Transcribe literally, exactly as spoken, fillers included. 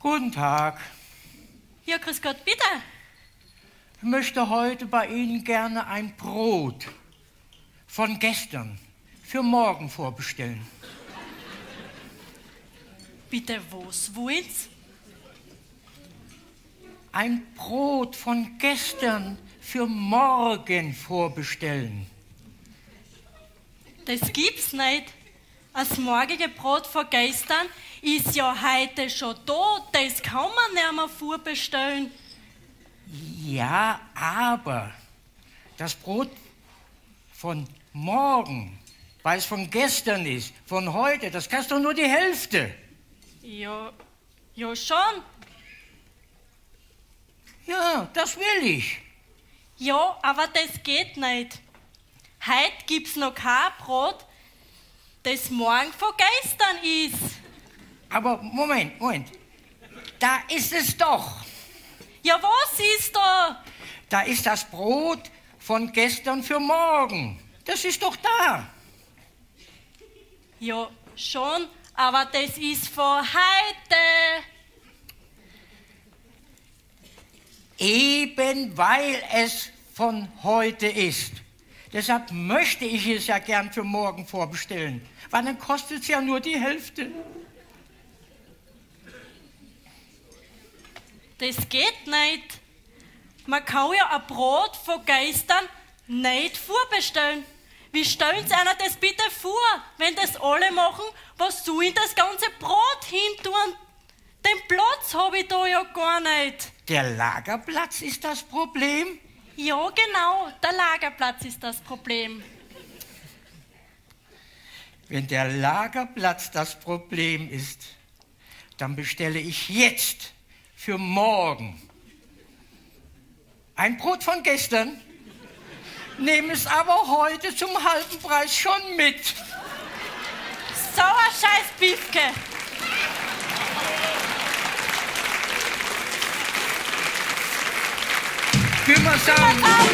Guten Tag. Ja, grüß Gott, bitte. Ich möchte heute bei Ihnen gerne ein Brot von gestern für morgen vorbestellen. Bitte, was wollen's? Ein Brot von gestern für morgen vorbestellen. Das gibt's nicht. Das morgige Brot von gestern ist ja heute schon da. Das kann man nicht mehr vorbestellen. Ja, aber das Brot von morgen, weil es von gestern ist, von heute, das kostet doch nur die Hälfte. Ja, ja schon. Ja, das will ich. Ja, aber das geht nicht. Heute gibt's noch kein Brot, das morgen von gestern ist. Aber Moment, Moment. Da ist es doch. Ja, was ist da? Da ist das Brot von gestern für morgen. Das ist doch da. Ja, schon, aber das ist von heute. Eben weil es von heute ist. Deshalb möchte ich es ja gern für morgen vorbestellen, weil dann kostet es ja nur die Hälfte. Das geht nicht. Man kann ja ein Brot von gestern nicht vorbestellen. Wie stellen Sie einer das bitte vor? Wenn das alle machen, was soll ich das ganze Brot hintun? Den Platz habe ich da ja gar nicht. Der Lagerplatz ist das Problem? Ja, genau, der Lagerplatz ist das Problem. Wenn der Lagerplatz das Problem ist, dann bestelle ich jetzt für morgen ein Brot von gestern, nehme es aber heute zum halben Preis schon mit. So ein scheiß Biefke. Wie man sagen.